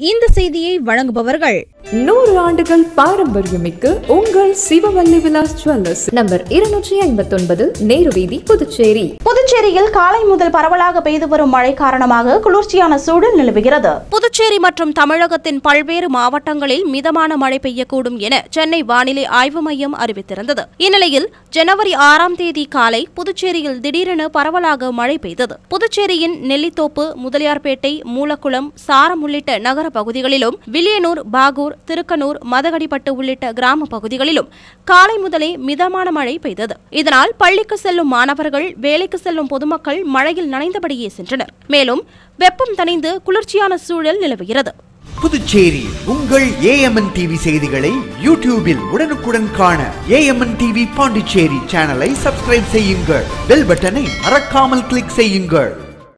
இந்த செய்தியை வழங்குபவர்கள் 100 ஆண்டுகள் பாரம்பரியமிக்க உங்கள் சிவவல்லி விலாஸ் ஜுவல்லர்ஸ், நம்பர் 259, நேரு வீதி, புதுச்சேரி. புதுச்சேரியில் காலை முதல் பரவலாக பெய்து வரும் மழை காரணமாக குளிர்ச்சியான சூழல் நிலவுகிறது. புதுச்சேரி மற்றும் தமிழகத்தின் பல்வேறு மாவட்டங்களில் மிதமான மழை பெய்யக்கூடும் என சென்னை வானிலை ஆய்வு மையம் அறிவித்திருந்தது. இந்நிலையில் ஜனவரி 6ஆம் தேதி காலை புதுச்சேரியில் திடீரென பரவலாக மழை பெய்தது. புதுச்சேரியின் நெல்லித்தோப்பு, முதலியார்பேட்டை, மூலக்குளம், சாரம் உள்ளிட்ட நகர பகுதிகளிலும், வில்லியனூர், பாகூர், திருக்கனூர், மதகடிப்பட்டு உள்ளிட்ட கிராம பகுதிகளிலும் காலை முதலே மிதமான மழை பெய்தது. இதனால் பள்ளிக்கு செல்லும் மாணவர்கள், வேலைக்கு செல்லும் பொதுமக்கள் மழையில் நனைந்தபடியே சென்றனர். மேலும் வெப்பம் தணிந்து குளிர்ச்சியான சூழல் நிலவுகிறது. புதுச்சேரி உங்கள் AMNTV செய்திகளை யூடியூபில் உடனுக்குடன் காண AMNTV பாண்டிச்சேரி சேனலை சப்ஸ்கிரைப் செய்யுங்கள். பெல் பட்டனை மறக்காமல் கிளிக் செய்யுங்கள்.